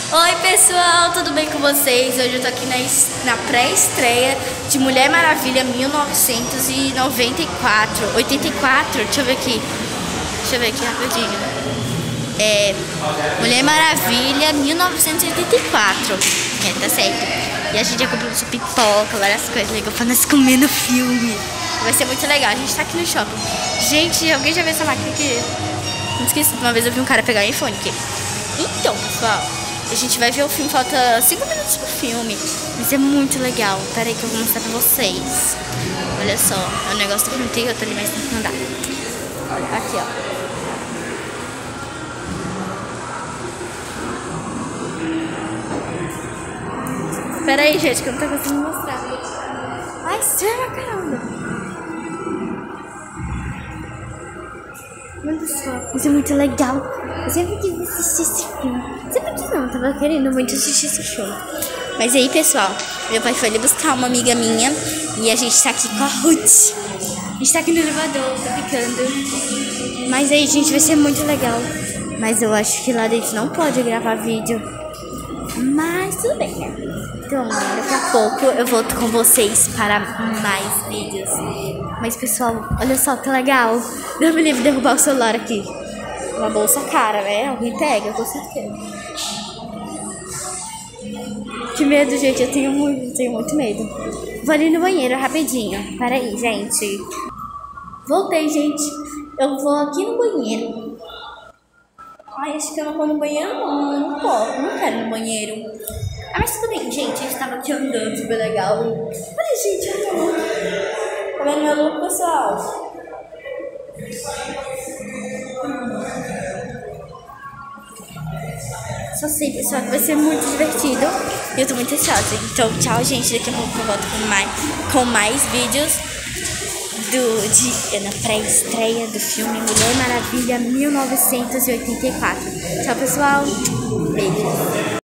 Oi pessoal, tudo bem com vocês? Hoje eu tô aqui na pré-estreia de Mulher Maravilha 1994, 84, deixa eu ver aqui rapidinho. Mulher Maravilha 1984, tá certo. E a gente já comprou sua pipoca, várias coisas legais pra nós comer no filme. Vai ser muito legal, a gente tá aqui no shopping. Gente, alguém já viu essa máquina aqui? Não esqueci, uma vez eu vi um cara pegar o iPhone aqui. Então, pessoal, a gente vai ver o filme, falta 5 minutos pro filme. Mas é muito legal. Pera aí que eu vou mostrar pra vocês. Olha só, é um negócio do filme, tem outro ali, mas tem que andar. Aqui, ó. Pera aí, gente, que eu não tô conseguindo mostrar. Ai, sério, caramba. Olha só, isso é muito legal. Eu sempre quis assistir esse filme. Sempre quis não, tava querendo muito assistir esse filme. Mas aí, pessoal, meu pai foi ali buscar uma amiga minha e a gente tá aqui com a Ruth. A gente tá aqui no elevador, tá ficando. Mas aí, gente, vai ser muito legal. Mas eu acho que lá dentro não pode gravar vídeo. Mas tudo bem, né? Então, daqui a pouco eu volto com vocês para mais vídeos. Mas, pessoal, olha só que legal. Deus me livre derrubar o celular aqui. Uma bolsa cara, né? Alguém pega, com certeza. Que medo, gente. Eu tenho muito medo. Vou ali no banheiro rapidinho. Para aí, gente. Voltei, gente. Eu vou aqui no banheiro. Ai, acho que eu não vou no banheiro, não. Eu não posso. Não quero ir no banheiro. Ah, mas tudo bem, gente. A gente tava aqui andando, super legal. Olha, gente, olha meu look. Tá vendo meu look, pessoal? Só sei, pessoal, que vai ser muito divertido. E eu tô muito ansiosa. Então, tchau, gente. Daqui a pouco eu volto com mais vídeos na pré-estreia do filme Mulher Maravilha 1984. Tchau, pessoal. Beijo.